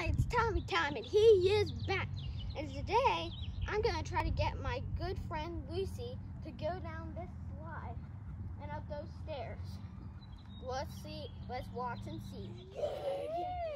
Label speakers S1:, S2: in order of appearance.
S1: it's Tommy time, and he is back. And today, I'm gonna try to get my good friend Lucy to go down this slide and up those stairs. Let's see. Let's watch and see.